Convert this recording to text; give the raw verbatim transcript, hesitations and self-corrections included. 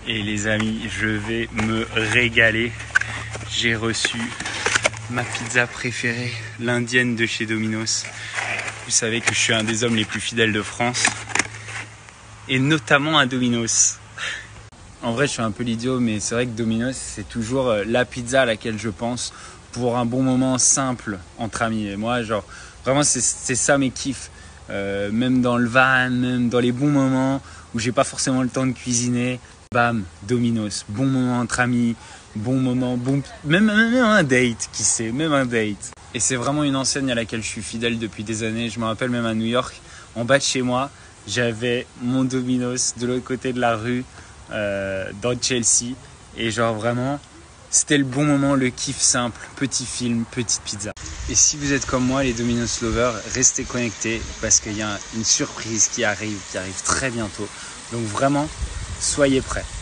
Et les amis, je vais me régaler. J'ai reçu ma pizza préférée, l'indienne de chez Domino's. Vous savez que je suis un des hommes les plus fidèles de France. Et notamment à Domino's. En vrai, je suis un peu l'idiot, mais c'est vrai que Domino's, c'est toujours la pizza à laquelle je pense pour un bon moment simple entre amis. Et moi, genre, vraiment, c'est, c'est ça mes kiffs. Euh, même dans le van, même dans les bons moments où j'ai pas forcément le temps de cuisiner. Bam, Domino's, bon moment entre amis, bon moment, bon, même, même un date, qui sait, même un date. Et c'est vraiment une enseigne à laquelle je suis fidèle depuis des années. Je me rappelle même à New York, en bas de chez moi, j'avais mon Domino's de l'autre côté de la rue, euh, dans Chelsea. Et genre vraiment, c'était le bon moment, le kiff simple, petit film, petite pizza. Et si vous êtes comme moi, les Domino's lovers, restez connectés parce qu'il y a une surprise qui arrive, qui arrive très bientôt. Donc vraiment, soyez prêts.